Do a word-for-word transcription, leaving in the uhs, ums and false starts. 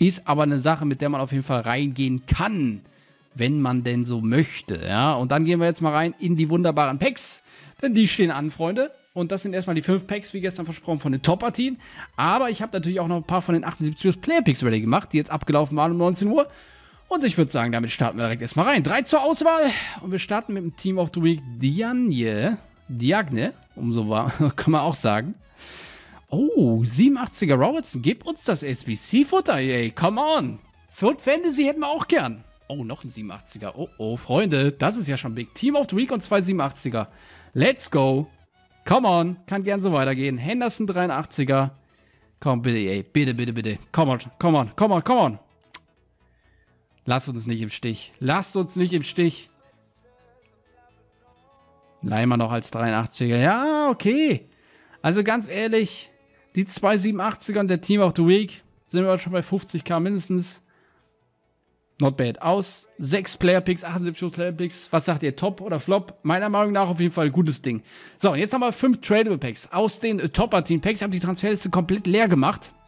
Ist aber eine Sache, mit der man auf jeden Fall reingehen kann, wenn man denn so möchte, ja. Und dann gehen wir jetzt mal rein in die wunderbaren Packs, denn die stehen an, Freunde. Und das sind erstmal die fünf Packs, wie gestern versprochen, von den Top-Partien. Aber ich habe natürlich auch noch ein paar von den achtundsiebzig Plus Player Picks ready gemacht, die jetzt abgelaufen waren um neunzehn Uhr. Und ich würde sagen, damit starten wir direkt erstmal rein. Drei zur Auswahl. Und wir starten mit dem Team of the Week Diagne. Diagne, um so war, kann man auch sagen. Oh, siebenundachtziger Robertson, gib uns das S B C-Futter, ey, come on. Food Fantasy hätten wir auch gern. Oh, noch ein siebenundachtziger. Oh, oh, Freunde, das ist ja schon big. Team of the Week und zwei siebenundachtziger. Let's go. Come on, kann gern so weitergehen. Henderson dreiundachtziger. Komm, bitte, ey, bitte, bitte, bitte. Come on, come on, come on, come on. Lasst uns nicht im Stich. Lasst uns nicht im Stich. Leimer noch als dreiundachtziger. Ja, okay. Also ganz ehrlich, die zwei siebenundachtziger und der Team of the Week sind wir schon bei fünfzigtausend mindestens. Not bad. Aus sechs Player-Picks, achtundsiebzig Player-Picks. Was sagt ihr, Top oder Flop? Meiner Meinung nach auf jeden Fall ein gutes Ding. So, und jetzt haben wir fünf Tradable Packs. Aus den äh, Top-Partien-Packs. Ich habe die Transferliste komplett leer gemacht.